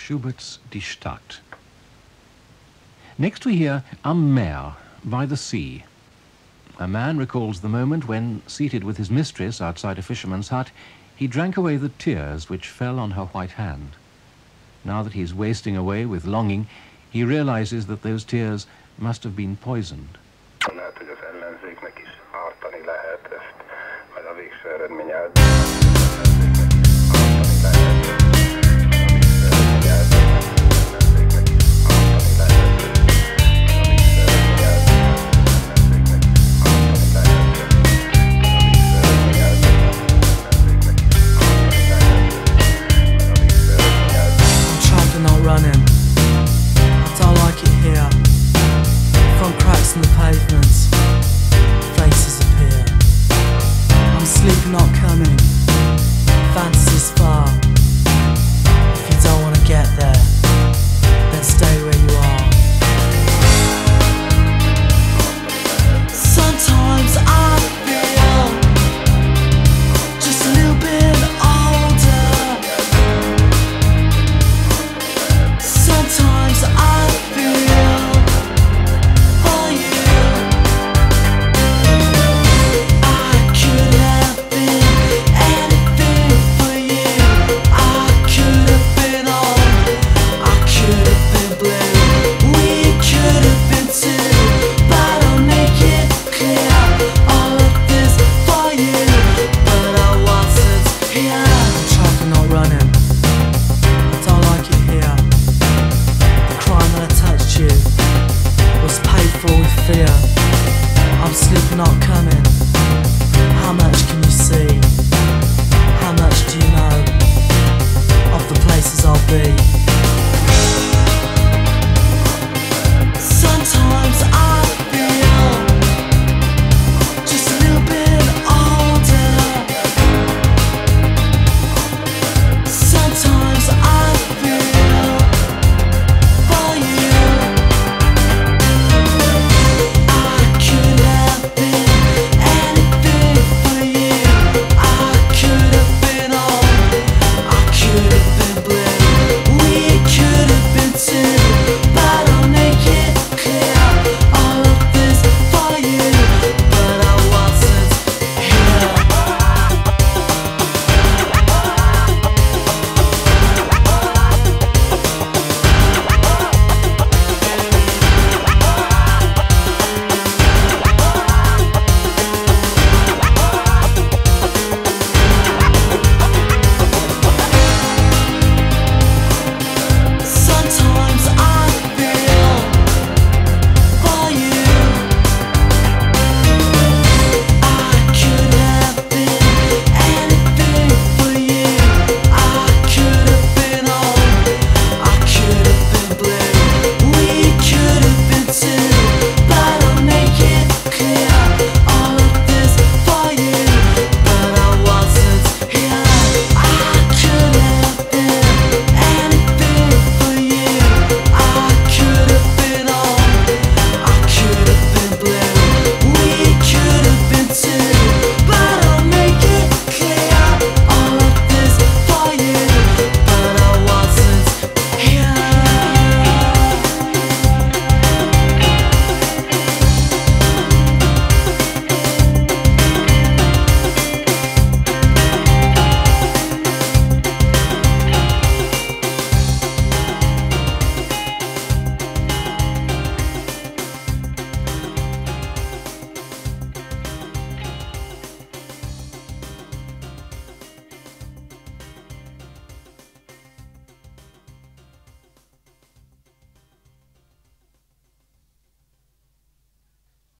Schubert's Die Stadt. Next we hear Am Meer, by the sea. A man recalls the moment when, seated with his mistress outside a fisherman's hut, he drank away the tears which fell on her white hand. Now that he's wasting away with longing, he realizes that those tears must have been poisoned. Lehet, hogy az ellenzéknek is ártani lehet ezt, majd a végső eredmény running.